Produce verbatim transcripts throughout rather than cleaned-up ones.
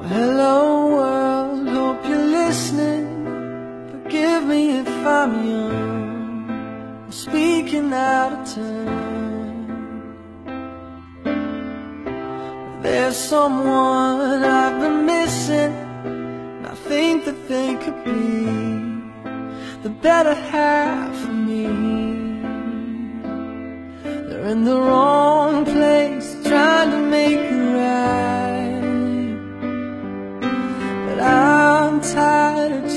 Hello world, hope you're listening. Forgive me if I'm young or speaking out of turn. There's someone I've been missing, and I think that they could be the better half of me. They're in the wrong place, trying to make it right, but I'm tired of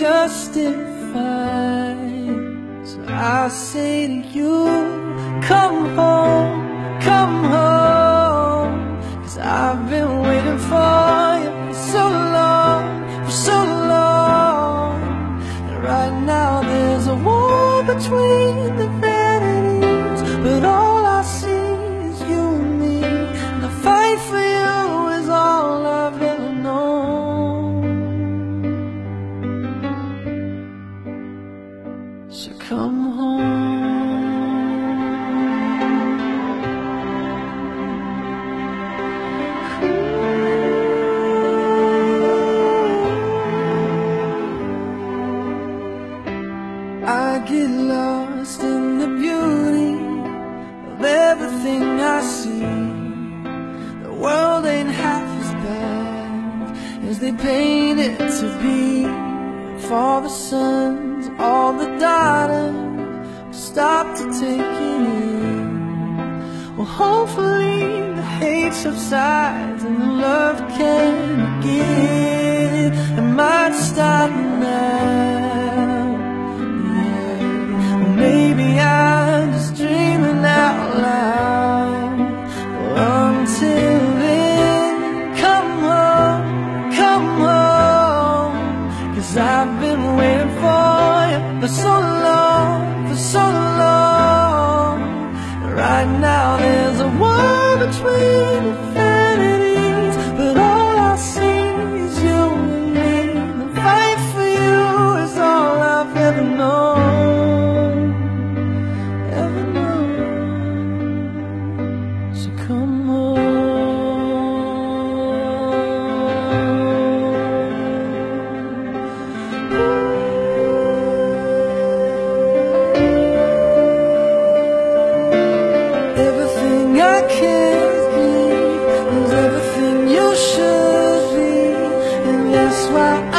justifying. So I say to you, come home, come home, 'cause I've been waiting for you for so long, for so long. And right now there's a war between the vanities, but all I see is you and me, and the fight for you is all I've ever known. So come home. I get lost in the beauty of everything I see. The world ain't half as bad as they paint it to be. For the sons, all the daughters stop to take it in. Well, hopefully the hate subsides and the love can begin. It might start now. Maybe I'm just dreaming out loud. Well, until then, come home, come home, 'cause I've been waiting for you for so long, for so long. Right now there's a war between infinities, but all I see is you and me. The fight for you is all I've ever known. Come on. Everything I can be is everything you should be, and that's why